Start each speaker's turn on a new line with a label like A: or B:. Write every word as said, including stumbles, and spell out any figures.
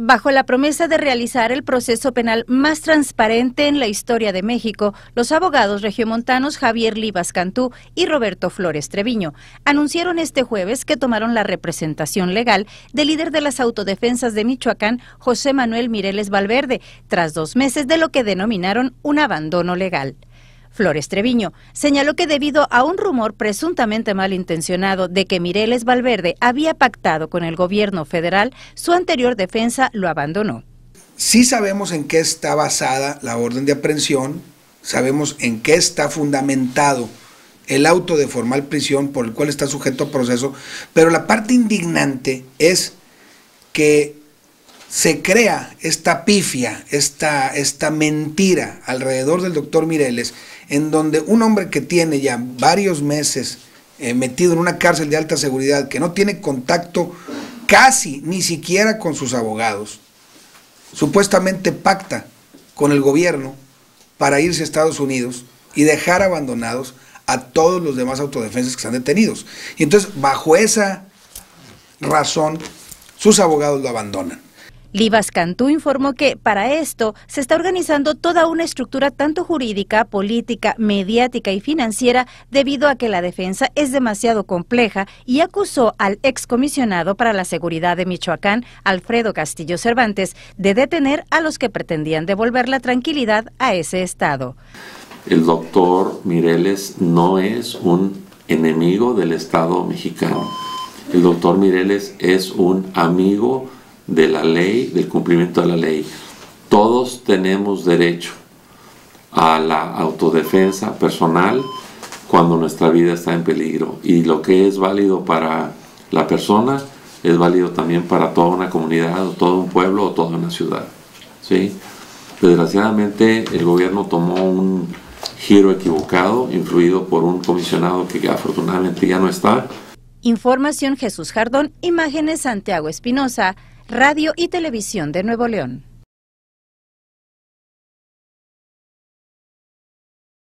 A: Bajo la promesa de realizar el proceso penal más transparente en la historia de México, los abogados regiomontanos Javier Livas Cantú y Roberto Flores Treviño anunciaron este jueves que tomaron la representación legal del líder de las autodefensas de Michoacán, José Manuel Mireles Valverde, tras dos meses de lo que denominaron un abandono legal. Flores Treviño señaló que debido a un rumor presuntamente malintencionado de que Mireles Valverde había pactado con el gobierno federal, su anterior defensa lo abandonó.
B: Sí sabemos en qué está basada la orden de aprehensión, sabemos en qué está fundamentado el auto de formal prisión por el cual está sujeto a proceso, pero la parte indignante es que se crea esta pifia, esta, esta mentira alrededor del doctor Mireles, en donde un hombre que tiene ya varios meses eh, metido en una cárcel de alta seguridad, que no tiene contacto casi ni siquiera con sus abogados, supuestamente pacta con el gobierno para irse a Estados Unidos y dejar abandonados a todos los demás autodefensas que están detenidos. Y entonces, bajo esa razón, sus abogados lo abandonan.
A: Livas Cantú informó que para esto se está organizando toda una estructura tanto jurídica, política, mediática y financiera debido a que la defensa es demasiado compleja y acusó al excomisionado para la seguridad de Michoacán, Alfredo Castillo Cervantes, de detener a los que pretendían devolver la tranquilidad a ese estado.
C: El doctor Mireles no es un enemigo del Estado mexicano. El doctor Mireles es un amigo de la ley, del cumplimiento de la ley. Todos tenemos derecho a la autodefensa personal cuando nuestra vida está en peligro, y lo que es válido para la persona es válido también para toda una comunidad, o todo un pueblo, o toda una ciudad, ¿sí? Desgraciadamente el gobierno tomó un giro equivocado, influido por un comisionado que afortunadamente ya no está.
A: Información Jesús Jardón, imágenes Santiago Espinosa, Radio y Televisión de Nuevo León.